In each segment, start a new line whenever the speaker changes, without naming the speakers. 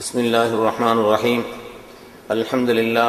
بسم الله الرحمن الرحيم. الحمد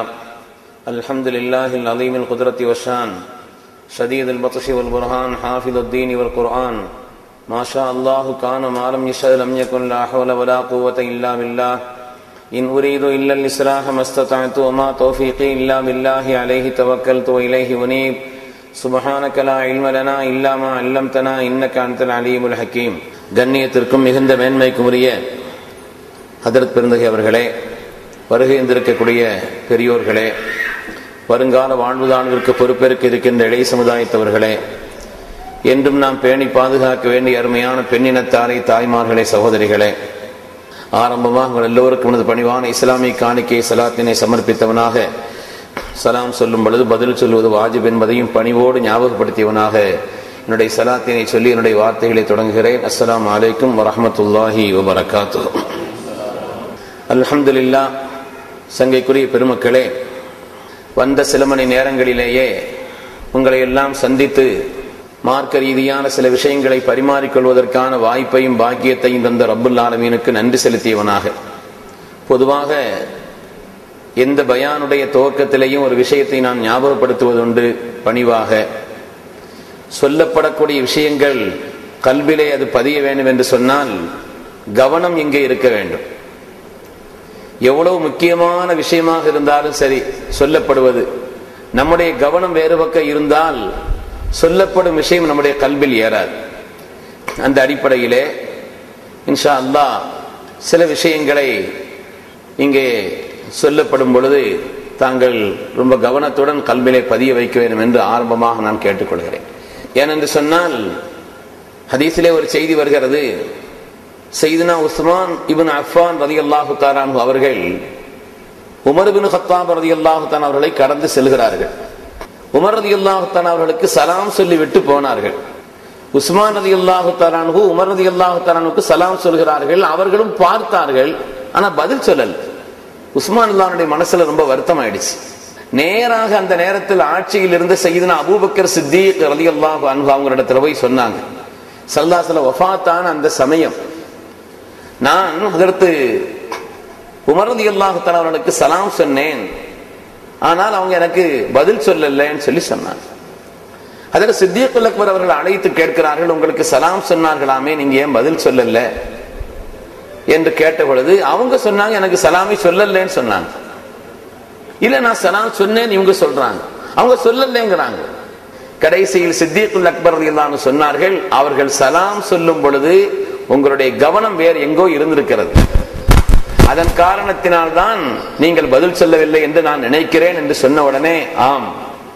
لله العظيم القدرة والشان شديد البطش والبرهان حافظ الدين والقرآن ما شاء الله كان ما لم يشأ لم يكن لا حول ولا قوة إلا بالله إن أريد إلا الإصلاح ما استطعت وما توفيقي إلا بالله عليه توكلت وإليه أنيب سبحانك لا علم لنا إلا ما علمتنا إنك أنت العليم الحكيم. கண்ணியத்திற்கும் மிகுந்த மேன்மைக்கும் உரிய ஹதரத் பெருந்தகை அவர்களே, வருகை இருந்திருக்கக்கூடிய பெரியோர்களே, வருங்கால வாழ்வுதான்விற்கு பொறுப்பேற்க இருக்கின்ற இளைய சமுதாயத்தவர்களே, என்றும் நாம் பேணி பாதுகாக்க வேண்டிய அருமையான பெண்ணினத்தாரை, தாய்மார்களே, சகோதரிகளே, ஆரம்பமாக உங்கள் எல்லோருக்கும் எனது பணிவான இஸ்லாமிய காணிக்கை சலாத்தினை சமர்ப்பித்தவனாக, சலாம் சொல்லும் பொழுது பதில் சொல்வது வாஜிப் என்பதையும் பணிவோடு ஞாபகப்படுத்தியவனாக என்னுடைய சலாத்தினை சொல்லி என்னுடைய வார்த்தைகளை தொடங்குகிறேன். அஸ்ஸலாமு அலைக்கும் வரஹ்மத்துல்லாஹி வபரகாத்துஹு. அல்ஹம்துலில்லாஹ். சங்கைக்குரிய பெருமக்களே, வந்த சில மணி நேரங்களிலேயே உங்களை எல்லாம் சந்தித்து மார்க்க ரீதியான சில விஷயங்களை பரிமாறிக்கொள்வதற்கான வாய்ப்பையும் பாக்கியத்தையும் தந்த ரப்புல் ஆலமீனுக்கு நன்றி செலுத்தியவனாக, பொதுவாக எந்த பயானுடைய துவக்கத்திலேயும் ஒரு விஷயத்தை நான் ஞாபகப்படுத்துவதுண்டு. பணிவாக சொல்லப்படக்கூடிய விஷயங்கள் கல்விலே அது பதிய வேண்டும் என்று சொன்னால் கவனம் இங்கே இருக்க வேண்டும். எவ்வளவு முக்கியமான விஷயமாக இருந்தாலும் சரி, சொல்லப்படுவது நம்முடைய கவனம் வேறு பக்கம் இருந்தால் சொல்லப்படும் விஷயம் நம்முடைய கல்வில் ஏறாது. அந்த அடிப்படையிலே இன்ஷா அல்லாஹ் சில விஷயங்களை இங்கே சொல்லப்படும் பொழுது தாங்கள் ரொம்ப கவனத்துடன் கல்விலே பதிய வைக்க வேண்டும் என்று ஆரம்பமாக நான் கேட்டுக்கொள்கிறேன். ஏனென்று சொன்னால் ஹதீஸிலே ஒரு செய்தி வருகிறது. சையதுனா உஸ்மான் இப்னு அஃபான் ரலியல்லாஹு தஆலா அன்ஹு அவர்கள் உமர் இப்னு கத்தாப் ரலியல்லாஹு தஆலா அவர்களை கடந்து செல்கிறார்கள். உமர் ரலியல்லாஹு தஆலா அவர்களுக்கு சலாம் சொல்லி விட்டு போனார்கள். உஸ்மான் ரலியல்லாஹு தஆலா அன்ஹு உமர் ரலியல்லாஹு தஆலா அன்ஹுக்கு சலாம் சொல்கிறார்கள். அவர்களும் பார்த்தார்கள், ஆனா பதில் சொல்லல. உஸ்மான் ரலியல்லாஹுடைய மனசுல ரொம்ப வருத்தம் ஆயிடுச்சு. நேராக அந்த நேரத்தில் ஆட்சியில் இருந்த சையதுனா அபூபக்கர் சித்தீக் ரலியல்லாஹு அன்ஹு அவங்களிடத்துல போய் சொன்னாங்க. ஸல்லல்லாஹு அலைஹி வஸல்லம் வஃபாத்தான அந்த சமயம் நான் ஹதரத் உமர் ரலியல்லாஹு தஆலா அவர்களுக்கு சலாம் சொன்னேன், ஆனால் அவங்க எனக்கு பதில் சொல்லலன்னு சொல்லி சொன்னாங்க. ஹதரத் சித்தீக்குல் அக்பர் அவர்கள் அழைத்து கேட்கிறார்கள், உங்களுக்கு சலாம் சொன்னார்களாமே, நீங்க ஏன் பதில் சொல்லல என்று கேட்ட பொழுது அவங்க சொன்னாங்க, எனக்கு சலாமை சொல்லலன்னு சொன்னாங்க. இல்ல நான் சலாம் சொன்னேன் இவங்க சொல்றாங்க, அவங்க சொல்லலங்கிறாங்க. கடைசியில் சித்தீக்குல் அக்பர் ரலியல்லாஹு அன்ஹு சொன்னார்கள், அவர்கள் சலாம் சொல்லும் பொழுது உங்களுடைய கவனம் வேறு எங்கோ இருந்திருக்கிறது, அதன் காரணத்தினால்தான் நீங்கள் பதில் சொல்லவில்லை என்று நான் நினைக்கிறேன் என்று சொன்ன உடனே, ஆம்,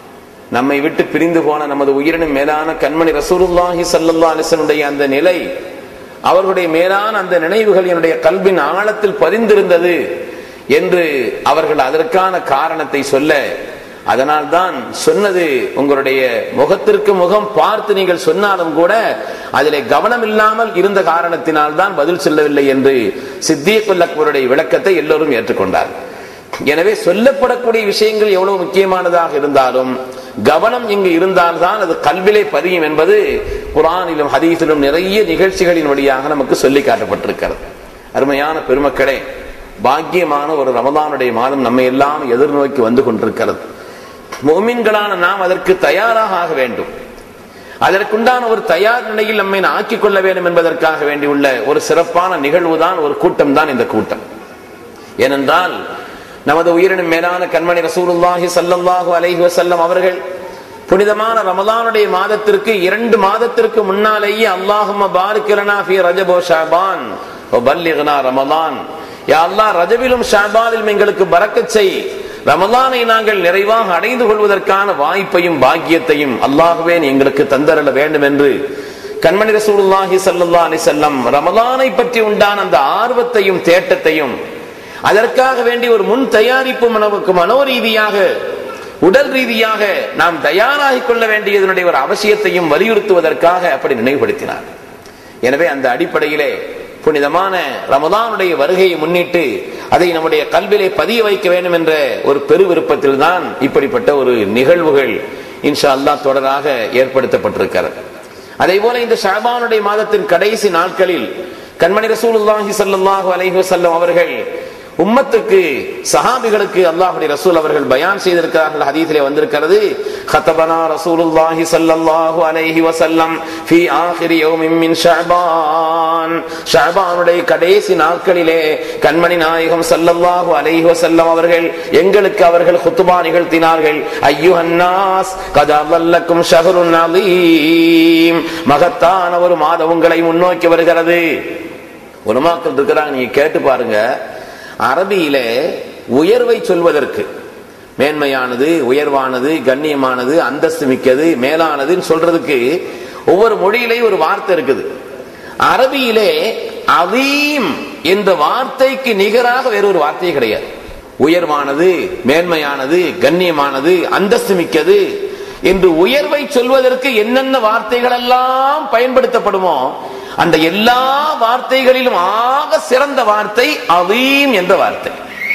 நம்மை விட்டு பிரிந்து போன நமது உயிரினும் மேலான கண்மணி ரசூலுல்லாஹி ஸல்லல்லாஹு அலைஹி வஸல்லம் அந்த நிலை, அவர்களுடைய மேலான அந்த நினைவுகள் என்னுடைய கல்வின் ஆழத்தில் பதிந்திருந்தது என்று அவர்கள் அதற்கான காரணத்தை சொல்ல, அதனால் தான் சொன்னது உங்களுடைய முகத்திற்கு முகம் பார்த்து நீங்கள் சொன்னாலும் கூட அதிலே கவனம் இல்லாமல் இருந்த காரணத்தினால் தான் பதில் சொல்லவில்லை என்று சித்தீக்குல் அக்பருடைய விளக்கத்தை எல்லோரும் ஏற்றுக்கொண்டார். எனவே சொல்லப்படக்கூடிய விஷயங்கள் எவ்வளவு முக்கியமானதாக இருந்தாலும் கவனம் இங்கு இருந்தால்தான் அது கல்விலே பதியும் என்பது குர்ஆனிலும் ஹதீஸிலும் நிறைய நிகழ்ச்சிகளின் வழியாக நமக்கு சொல்லி காட்டப்பட்டிருக்கிறது. அருமையான பெருமக்களே, பாக்கியமான ஒரு ரமதானுடைய மாதம் நம்மை எல்லாம் எதிர்நோக்கி வந்து கொண்டிருக்கிறது. முஃமின்களான நாம் அதற்கு தயாராக ஆக வேண்டும். அதற்குண்டான ஒரு தயார் நிலையில் நம்மை ஆக்கிக் கொள்ள வேண்டும் என்பதற்காக வேண்டியுள்ள ஒரு சிறப்பான நிகழ்வு தான், ஒரு கூட்டம் தான் இந்த கூட்டம். ஏனென்றால் நமது உயிரினும் மேலான கண்மணி ரசூலுல்லாஹி ஸல்லல்லாஹு அலைஹி வஸல்லம் அவர்கள் புனிதமான ரமலானுடைய மாதத்திற்கு 2 மாதத்திற்கு முன்னாலேயே அல்லாஹும்ம பாரிக் லனா ஃபீ ரஜப் வ ஷஅபான் வ பல்லிக்னா ரமலான், யா அல்லாஹ் ரஜபிலும் ஷஅபானிலும் எங்களுக்கு பரக்கத் செய், ரமலானை நாங்கள் நிறைவாக அடைந்து கொள்வதற்கான வாய்ப்பையும் பாக்கியத்தையும் அல்லாஹ்வே எங்களுக்கு தந்தரல வேண்டும் என்று கண்மணி ரசூலுல்லாஹி ஸல்லல்லாஹு அலைஹி வஸல்லம் ரமலானை பற்றி உண்டான அந்த ஆர்வத்தையும் தேட்டத்தையும் அதற்காக வேண்டி ஒரு முன் தயாரிப்பு நமக்கு மனோரீதியாக உடல் ரீதியாக நாம் தயாராகிக் கொள்ள வேண்டியதனுடைய ஒரு அவசியத்தையும் வலியுறுத்துவதற்காக அப்படி நினைவுபடுத்தினார். எனவே அந்த அடிப்படையிலே புனிதமான ரமலானுடைய வருகையை முன்னிட்டு அதை நம்முடைய கல்விலே பதிய வைக்க வேண்டும் என்ற ஒரு பெரு விருப்பத்தில் தான் இப்படிப்பட்ட ஒரு நிகழ்வுகள் இன்ஷா அல்லாஹ் தொடராக ஏற்படுத்தப்பட்டிருக்கிறது. அதே போல இந்த ஷஅபானுடைய மாதத்தின் கடைசி நாட்களில் கண்மணி ரசூலுல்லாஹி ஸல்லல்லாஹு அலைஹி வஸல்லம் அவர்கள் உம்மத்துக்கு சஹாபிகளுக்கு அல்லாஹ்வுடைய ரசூல் அவர்கள் பயான் செய்திருக்கிறார்கள். ஹதீஸிலே வந்திருக்கிறது, கதபனா ரசூலுல்லாஹி ஸல்லல்லாஹு அலைஹி வஸல்லம் ஃபீ ஆகிரி யௌமின் மின் ஷஅபான். ஷஅபானுடைய கடைசி நாட்களிலே கண்மணி நாயகம் ஸல்லல்லாஹு அலைஹி வஸல்லம் அவர்கள் எங்களுக்கு அவர்கள் குத்பா நிகழ்த்தினார்கள். அய்யுஹன் நாஸ் கத் அலல்லக்கும் ஷஹ்ருன் அலீம். மகத்தான ஒரு மாதம் உங்களை முன்னோக்கி வருகிறது. உலமாக்கள் இருக்கிறாங்க, நீங்க கேட்டு பாருங்க. அரபியிலே உயர்வை சொல்வதற்கு, மேன்மையானது, உயர்வானது, கண்ணியமானது, அந்தஸ்து மிக்கது, மேலானதுன்னு சொல்றதுக்கு ஒவ்வொரு மொழியிலேயும் ஒரு வார்த்தை இருக்குது. அரபியிலே அதீம் என்ற வார்த்தைக்கு நிகராக வேறொரு வார்த்தையே கிடையாது. உயர்வானது, மேன்மையானது, கண்ணியமானது, அந்தஸ்து மிக்கது என்று உயர்வை சொல்வதற்கு என்னென்ன வார்த்தைகள் எல்லாம் பயன்படுத்தப்படுமோ அந்த எல்லா வார்த்தைகளிலும் ஆக சிறந்த வார்த்தை அதீம் என்ற வார்த்தை.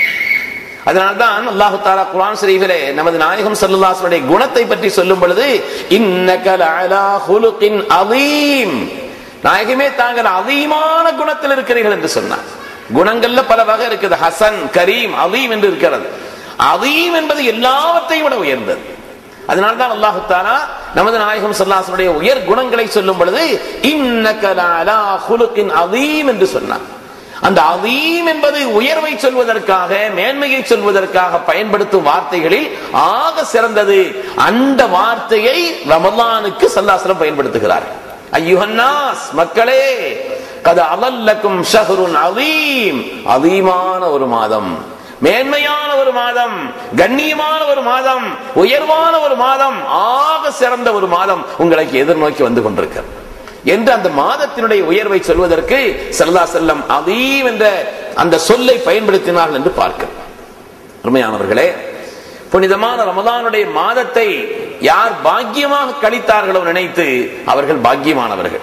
அதனால்தான் அல்லாஹ் தஆலா குர்ஆன் ஷரீஃபிலே நமது நாயகம் ஸல்லல்லாஹு அலைஹி வஸல்லம் குணத்தை பற்றி சொல்லும் பொழுது இன்னக லஅலா ஹுலுகின் அதீம், நாயகமே தாங்கள் அதீமான குணத்தில் இருக்கிறீர்கள் என்று சொன்னார். குணங்கள்ல பல வகை இருக்குது. ஹசன், கரீம், அதீம் என்று இருக்கிறது. அதீம் என்பது எல்லாவற்றையும் விட உயர்ந்தது. அதனால்தான் அல்லாஹ் தஆலா நமது நாயகம் ஸல்லல்லாஹு அலைஹி வஸல்லம் உயர் குணங்களை சொல்லும் பொழுது இன்னக லஅலா ஹுலுகின் அதீம் என்று சொன்னார். அந்த அதீம் என்பது உயர்வை சொல்வதற்காக, மேன்மையை சொல்வதற்காக பயன்படுத்தும் வார்த்தைகளில் ஆக சிறந்தது. அந்த வார்த்தையை ரமலானுக்கு ஸல்லல்லாஹு அலைஹி வஸல்லம் பயன்படுத்துகிறார். அய்யுஹன் நாஸ், மக்களே, கத் அலல்லக்கும் ஷஹ்ருன் அலீம், அதீமான ஒரு மாதம், மேன்மையான ஒரு மாதம், கண்ணியமான ஒரு மாதம், உயர்வான ஒரு மாதம், ஆக சிறந்த ஒரு மாதம் உங்களுக்கு எதிர்நோக்கி வந்து கொண்டிருக்கிறது என்று அந்த மாதத்தினுடைய உயர்வை சொல்வதற்கு ஸல்லல்லாஹு அலைஹி வஸல்லம் அதீம் என்ற அந்த சொல்லை பயன்படுத்தினார்கள் என்று பார்க்கிறோம். அருமையானவர்களே, புனிதமான ரமலானுடைய மாதத்தை யார் பாக்கியமாக கழித்தார்களோ நினைத்து அவர்கள் பாக்கியமானவர்கள்.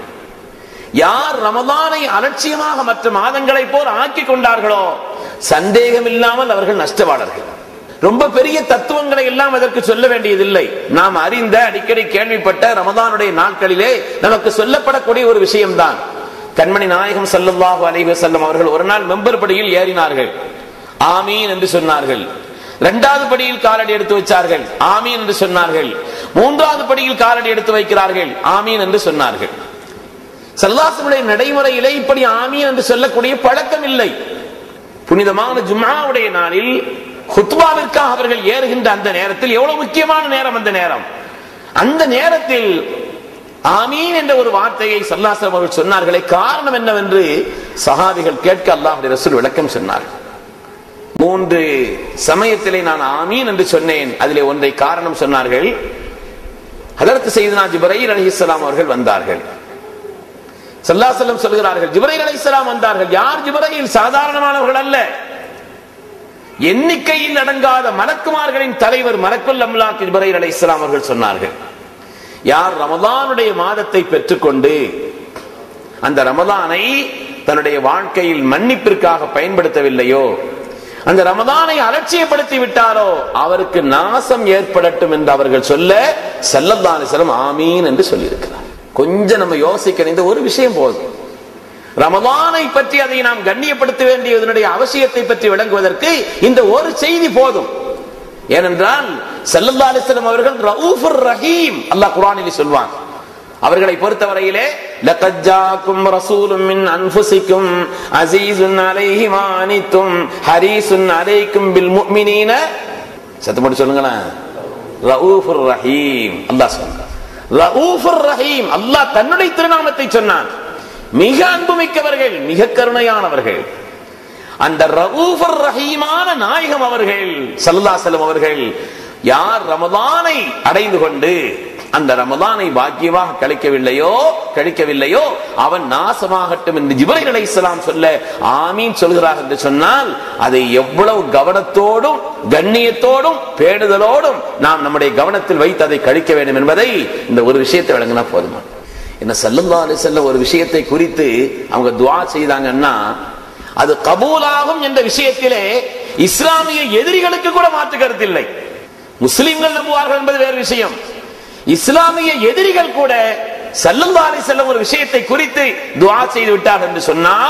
யார் ரமலானை அலட்சியமாக மற்ற மாதங்களை போல் ஆக்கி கொண்டார்களோ சந்தேகம் இல்லாமல் அவர்கள் நஷ்டவாளர்கள். ரொம்ப பெரிய தத்துவங்களை எல்லாம் அதற்கு சொல்ல வேண்டியதில்லை. நாம் அறிந்த, அடிக்கடி கேள்விப்பட்ட ரமலானுடைய நாட்களிலே நமக்கு சொல்லப்படக்கூடிய ஒரு விஷயம்தான். கண்மணி நாயகம் ஸல்லல்லாஹு அலைஹி வஸல்லம் அவர்கள் ஒரு நாள் மெம்பர் படியில் ஏறினார்கள், ஆமீன் என்று சொன்னார்கள். இரண்டாவது படியில் காலடி எடுத்து வச்சார்கள், ஆமீன் என்று சொன்னார்கள். மூன்றாவது படியில் காலடி எடுத்து வைக்கிறார்கள், ஆமீன் என்று சொன்னார்கள். ஸல்லல்லாஹு அலைஹி வஸல்லம் நடைமுறையிலே இப்படி ஆமீன் என்று சொல்லக்கூடிய பழக்கம் இல்லை. புனிதமான ஜும்ஆவுடைய நாளில் குத்பாவிற்காக அவர்கள் ஏறுகின்ற அந்த நேரத்தில் எவ்வளவு முக்கியமான நேரம் அந்த நேரம். அந்த நேரத்தில் ஆமீன் என்ற ஒரு வார்த்தையை ஸல்லல்லாஹு அலைஹி வஸல்லம் அவர்கள் சொன்னார்களே, காரணம் என்னவென்று சஹாபிகள் கேட்க அல்லாஹ்வுடைய ரசூல் விளக்கம் சொன்னார்கள். 3 சமயத்திலே நான் ஆமீன் என்று சொன்னேன். அதிலே ஒன்றை காரணம் சொன்னார்கள். ஹதரத் சையதுனா ஜிப்ரீல் அலைஹிஸ்ஸலாம் அவர்கள் வந்தார்கள். ஸல்லல்லாஹு அலைஹி வஸல்லம் சொல்கிறார்கள், ஜிப்ரீல் அலைஹிஸ்ஸலாம் வந்தார்கள். யார் ஜிப்ரீல்? சாதாரணமானவர்கள் அல்ல, எண்ணிக்கையில் அடங்காத மலக்குமார்களின் தலைவர் மலக்குல் அம்லாக் ஜிப்ரீல் அலைஹிஸ்ஸலாம் அவர்கள் சொன்னார்கள், யார் ரமலானுடைய மாதத்தை பெற்றுக்கொண்டு அந்த ரமலானை தன்னுடைய வாழ்க்கையில் மன்னிப்பிற்காக பயன்படுத்தவில்லையோ, அந்த ரமலானை அலட்சியப்படுத்தி விட்டாரோ அவருக்கு நாசம் ஏற்படட்டும் என்று அவர்கள் சொல்ல ஸல்லல்லாஹு அலைஹி வஸல்லம் ஆமீன் என்று சொல்லியிருக்கிறார். கொஞ்சம் நம்ம யோசிக்க இந்த ஒரு விஷயம் போதும். ரமலானை பற்றி அதை நாம் கண்ணியப்படுத்த வேண்டியதனுடைய அவசியத்தை பற்றி விளங்குவதற்கு இந்த ஒரு செய்தி போதும். ஏனென்றால் ஸல்லல்லாஹு அலைஹி வஸல்லம் அவர்கள் ரഊஃபுர் ரஹீம், அல்லாஹ் குர்ஆனில் சொல்வான். அவர்களை பொறுத்தவரையிலே லகத் ஜாக்கும் ரசூலும் மின் அன்ஃபுசிக்கும் அஸீஸுன் அலைஹி மா அனித்தும் ஹரீஸுன் அலைக்கும் பில் முஃமினீன, சத்தம் சொல்லுங்களேன், ரഊஃபுர் ரஹீம். அல்லாஹ் சொல்றான் ரഊஃபுர் ரஹீம். அல்லாஹ் தன்னுடைய திருநாமத்தை சொன்னான். மிக அன்புமிக்கவர்கள், மிக கருணையானவர்கள். அந்த ரഊஃபுர் ரஹீமான நாயகம் அவர்கள் ஸல்லல்லாஹு அலைஹி வஸல்லம் அவர்கள் யார் ரமலானை அடைந்து கொண்டு அந்த ரமலானை பாக்கியமாக கழிக்கவில்லையோ அவன் நாசமாகட்டும் என்று ஜிப்ரீல் அலைஹிஸ்ஸலாம் சொல்ல ஆமீன் சொல்கிறார் என்று சொன்னால் அதை எவ்வளவு கவனத்தோடும் கண்ணியத்தோடும் பேணுதலோடும் நாம் நம்முடைய கவனத்தில் வைத்து அதை கழிக்க வேண்டும் என்பதை இந்த ஒரு விஷயத்தை விளங்கினா போதுமா. என்ன ஸல்லல்லாஹு அலைஹி வஸல்லம் ஒரு விஷயத்தை குறித்து அவங்க துஆ செய்தாங்கன்னா அது கபூலாகும் என்ற விஷயத்திலே இஸ்லாமிய எதிரிகளுக்கு கூட மாற்று கருத்தில்லை. முஸ்லிம்கள் நம்புவார்கள் என்பது வேறு விஷயம். இஸ்லாமிய எதிரிகள் கூட ஸல்லல்லாஹு அலைஹி வஸல்லம் ஒரு விஷயத்தை குறித்து துஆ செய்து விட்டார் என்று சொன்னால்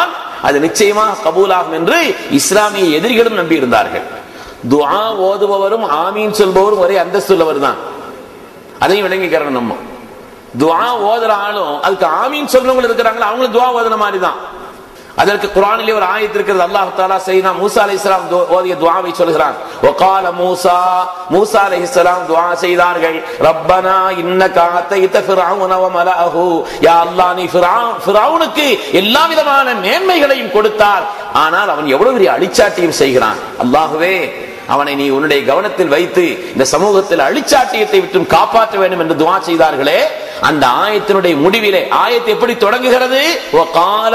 அது நிச்சயமாக கபூலாகும் என்று இஸ்லாமிய எதிரிகளும் நம்பி இருந்தார்கள். துஆ ஓதுபவரும் ஆமீன் சொல்பவரும் ஒரே அந்தஸ்துள்ளவர் தான். அதையும் விளங்கிக்கிறோம். நம்ம துஆ ஓதுற ஆளும் அதுக்கு ஆமீன் சொல்றவங்க இருக்கிறாங்களா, அவங்களும் துஆ ஓதுன மாதிரி தான். அதற்கு குர்ஆனிலே ஒரு ஆயத்து இருக்கிறது. அல்லாஹ் தஆலா சையதுனா மூசா அலைஹிஸ்ஸலாம் ஓதிய துஆவை சொல்கிறான். வகால மூசா அலைஹிஸ்ஸலாம் துஆ செய்தார்கள். ரப்பனா இன்னக ஆதைத ஃபிர்அவுன வ மலஅஹு, யா அல்லாஹ் நீ ஃபிர்அவுனுக்கு எல்லா விதமான மேன்மைகளையும் கொடுத்தார், ஆனால் அவன் எவ்வளவு பெரிய அழிச்சாட்டியம் செய்கிறான். அல்லாஹ்வே அவனை நீ உன்னுடைய கவனத்தில் வைத்து இந்த சமூகத்தில் அழிச்சாட்டியத்தை விட்டு காப்பாற்ற வேண்டும் என்று துஆ செய்தார்களே, அந்த ஆயத்தினுடைய முடிவிலே ஆயத்து எப்படி தொடங்குகிறது? வகால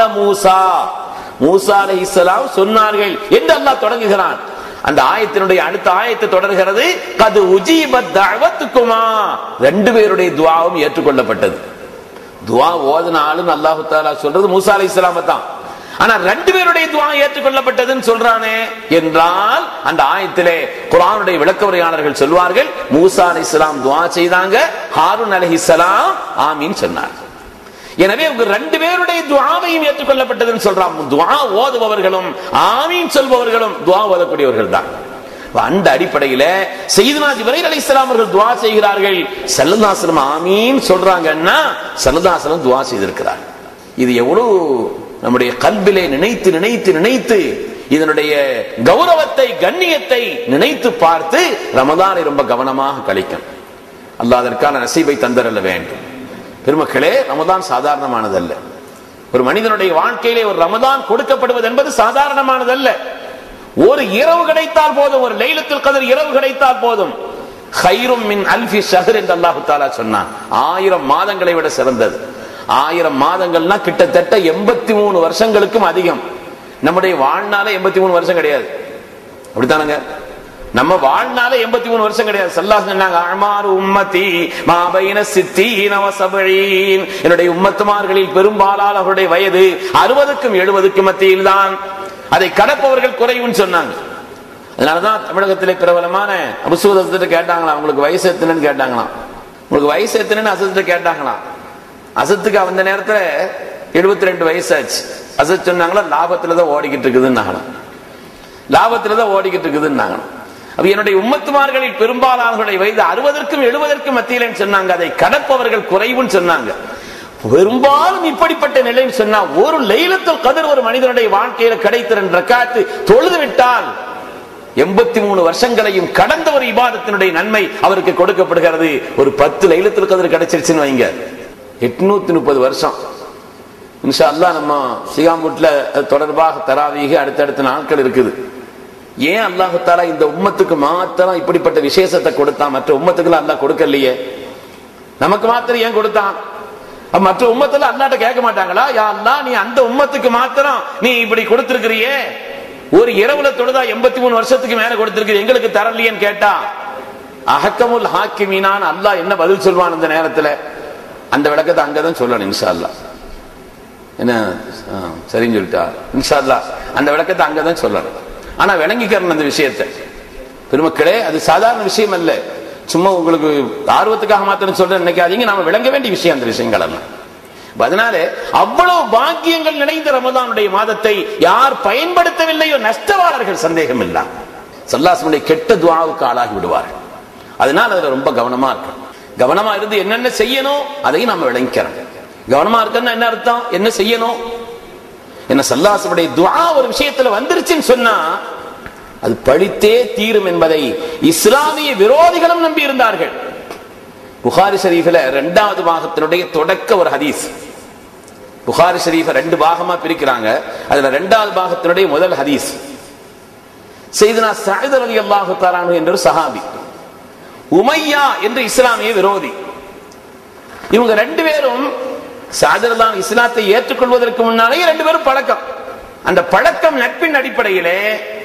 மூசா அலைஹிஸ்ஸலாம் சொன்னார்கள் என்று அல்லாஹ் தொடங்குகிறான். அந்த ஆயத்தினுடைய அடுத்த ஆயத்து தொடர்கிறது. கது உஜீபத் தஅவத்துக்குமா, ரெண்டு பேருடைய துஆவும் ஏற்றுக்கொள்ளப்பட்டது. துஆ ஓதுனாலும் அல்லாஹ் தஆலா சொல்றது மூசா அலைஹிஸ்ஸலாம் தான். ஆனா ரெண்டு பேருடைய துஆ ஏற்றுக்கொள்ளப்பட்டதுன்னு சொல்றானே என்றால், அந்த ஆயத்திலே குர்ஆனுடைய விளக்கவுரையாளர்கள் சொல்வார்கள், மூசா அலைஹிஸ்ஸலாம் துஆ செய்தாங்க, ஹாரூன் அலைஹிஸ்ஸலாம் ஆமீன் சொன்னார். எனவே உங்க ரெண்டு பேருடைய துஆவையும் ஏற்றுக்கொள்ளப்பட்டதுன்னு சொல்றான். துஆ ஓதுபவர்களும் ஆமீன் சொல்பவர்களும் துஆ ஓதக்கூடியவர்கள் தான். அந்த அடிப்படையில சையதுனா ஜிப்ரீல் அலைஹிஸ்ஸலாம் அவர்கள் துஆ செய்கிறார்கள், ஸல்லல்லாஹு அலைஹி வஸல்லம் ஆமீன் சொல்றாங்கன்னா ஸல்லல்லாஹு அலைஹி வஸல்லம் துஆ செய்திருக்கிறார். இது எவ்வளவு நம்முடைய கல்பிலே நினைத்து நினைத்து நினைத்து இதனுடைய கௌரவத்தை கண்ணியத்தை நினைத்து பார்த்து ரமதானை ரொம்ப கவனமாக கழிக்கணும். அல்லாஹ் அதற்கான நசீபை தந்தரல்ல வேண்டும். பெருமக்களே, ரமதான் சாதாரணமானதல்ல. ஒரு மனிதனுடைய வாழ்க்கையிலே ஒரு ரமதான் கொடுக்கப்படுவது என்பது சாதாரணமானதல்ல. ஒரு இரவு கிடைத்தால் போதும், ஒரு லைலத்துல் கத்ர் இரவு கிடைத்தால் போதும். கைரும் மின் அல்ஃபி ஷஹர் என்று அல்லாஹ் தஆலா சொன்னான். 1000 மாதங்களை விட சிறந்தது. 1000 மாதங்கள்னா கிட்டத்தட்ட 83 வருஷங்களுக்கும் அதிகம். நம்முடைய வாழ்நாளே 83 வருஷம் கிடையாது, அப்படித்தானுங்க? நம்ம வாழ்நாளே 83 வருஷம் கிடையாது. ஸல்லல்லாஹு சொன்னாங்க, அமாரு உம்மதி மா பைன 60 வ 70. என்னுடைய உம்மத்துமார்களில் பெரும்பாலானவர்களுடைய வயது 60க்கும் 70க்கும் மத்தியில் தான். அதை கடப்பவர்கள் குறைவுன்னு சொன்னாங்க. அதனாலதான் தமிழகத்திலே பிரபலமான அபுசூதத்தை கேட்டாங்களாம், உங்களுக்கு வயசு எத்தனைன்னு கேட்டாங்களாம். உங்களுக்கு வயசு எத்தனைன்னு அசத்து கேட்டாங்களாம். அசத்துக்கு அந்த நேரத்துல 72 வயசாச்சு. அசத் சொன்னாங்களா, லாபத்துலதான் ஓடிக்கிட்டு இருக்குதுன்னாங்களாம். லாபத்துலதான் ஓடிக்கிட்டு இருக்குதுன்னாங்களாம். அப்ப என்னுடைய உம்மத்துமார்களில் பெரும்பாலானவர்களுடைய வயது 60க்கும் 70க்கும் மத்தியிலன்னு சொன்னாங்க. அதை கடப்பவர்கள் குறைவுன்னு சொன்னாங்க. பெரும்பாலும் இப்படிப்பட்ட நிலைன்னு சொன்னா, ஒரு லைலத்துல் கத்ர் ஒரு மனிதனுடைய வாழ்க்கையில கிடைத்த 2 ரக்காத் தொழுது விட்டால் 83 வருஷங்களையும் கடந்த ஒரு இபாதத்தினுடைய நன்மை அவருக்கு கொடுக்கப்படுகிறது. ஒரு 10 லைலத்துல் கத்ர் கிடைச்சிருச்சுன்னு வைங்க, 830 வருஷம் இன்ஷா அல்லாஹ். நம்ம சிகாம்பூட்ல தொடர்பாக தராவீக அடுத்தடுத்த நாட்கள் இருக்குது. ஏன் அல்லாஹ் தஆலா இந்த உம்மத்துக்கு மாத்திரம் இப்படிப்பட்ட விசேஷத்தை கொடுத்தான்? மற்ற உம்மத்துக்கு அல்லாஹ் கொடுக்கலையே, நமக்கு மாத்திரம் ஏன் கொடுத்தான்? மற்ற உம்மத்துல அல்லாஹ்ட்ட கேட்க மாட்டாங்களா, யா அல்லாஹ் நீ அந்த உம்மத்துக்கு மாத்திரம் நீ இப்படி கொடுத்திருக்கிறியே, ஒரு இரவுல தொழுதா 83 வருஷத்துக்கு மேல கொடுத்திருக்கிற, எங்களுக்கு தரலையேன்னு கேட்டா அஹக்கமுல் ஹாக்கிமீனான் அல்லாஹ் என்ன பதில் சொல்வான் அந்த நேரத்துல? அந்த விளக்கத்தை அங்கதான் சொல்லணும் இன்ஷா அல்லாஹ். என்ன சரின்னு சொல்லிட்டா இன்ஷா அல்லாஹ் அந்த விளக்கத்தை அங்கதான் சொல்லணும். ஆனா விளங்கிக்கிறேன் அந்த விஷயத்தை. பெருமக்களே, அது சாதாரண விஷயம் அல்ல. சும்மா உங்களுக்கு ஆர்வத்துக்காக மாத்திரம் சொல்றேன் நினைக்காதீங்க. நாம விளங்க வேண்டிய விஷயம் அந்த விஷயங்கள் எல்லாம். அதனால அவ்வளவு பாக்கியங்கள் நிறைந்த ரமதானுடைய மாதத்தை யார் பயன்படுத்தவில்லையோ நஷ்டவாளர்கள், சந்தேகம் இல்ல. ஸல்லல்லாஹு கெட்ட துஆவுக்கு ஆளாகி விடுவார்கள். அதனால அதுல ரொம்ப கவனமா இருக்கணும். கவனமா இருந்து என்னென்ன செய்யணும் அதையும் நாம விளங்கிக்கிறோம். கவனமா இருக்கணும் என்ன அர்த்தம்? என்ன செய்யணும்? என்ன ஸல்லல்லாஹு துஆ ஒரு விஷயத்துல வந்துருச்சுன்னு சொன்னா அது பழித்தே தீரும் என்பதை இஸ்லாமிய விரோதிகளும் நம்பி இருந்தார்கள். புகாரி ஷரீஃபில் 2வது பாகத்தினுடைய தொடக்க ஒரு ஹதீஸ். புகாரி ஷரீஃபை 2 பாகமா பிரிக்கிறாங்க. அதுல 2வது பாகத்தினுடைய முதல் ஹதீஸ், சையதுனா சஅத் ரலியல்லாஹு தஆலா அன்ஹு என்ற ஒரு சஹாபி, உமையா என்ற இஸ்லாமிய விரோதி. இவங்க 2 பேரும் சாதரதான் இஸ்லாத்தை ஏற்றுக்கொள்வதற்கு முன்னாலே 2 பேரும் பழக்கம். அந்த பழக்கம் நட்பின் அடிப்படையிலே